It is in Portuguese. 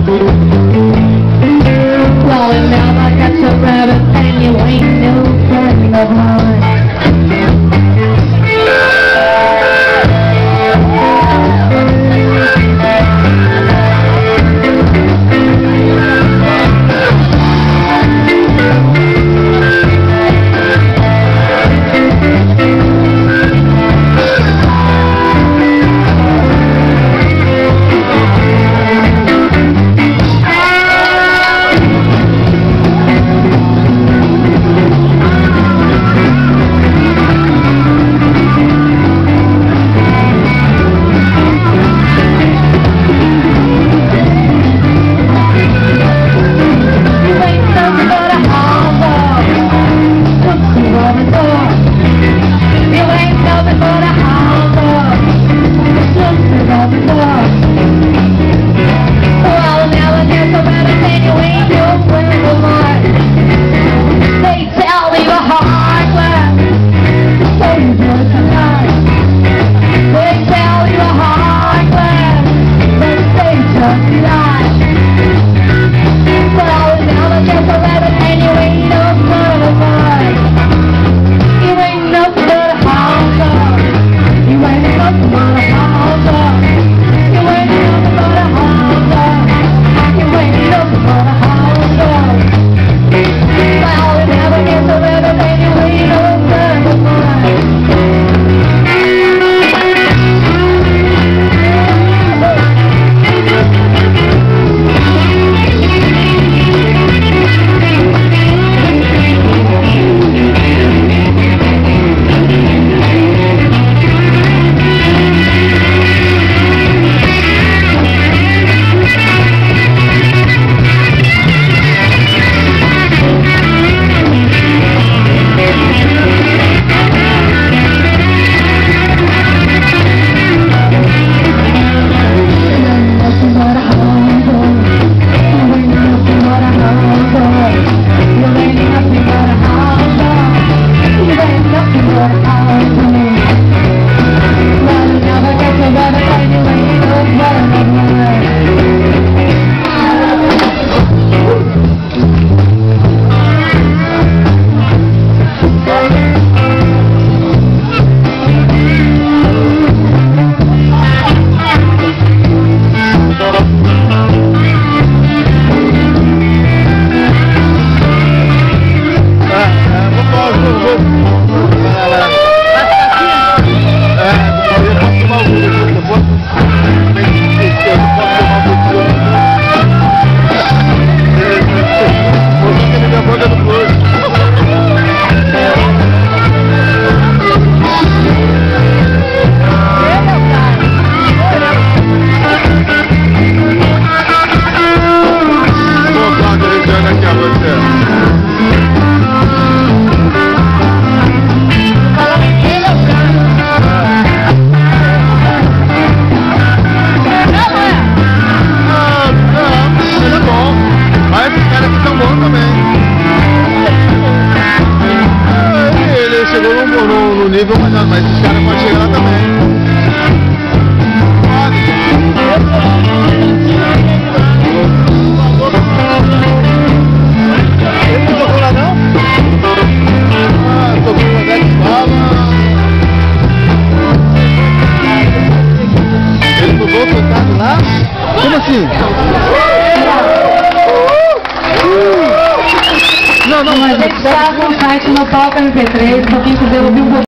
Well, and now I got your rabbit and you ain't no friend of mine. Nível, mas esses caras podem chegar lá também. Ele não tocou lá não? Ah, tocou o André de Bala. Ele mudou o tocado lá? Como assim? Não, mas é que está com o site no Palco MP3, pra quem quiser ouvir um pouquinho.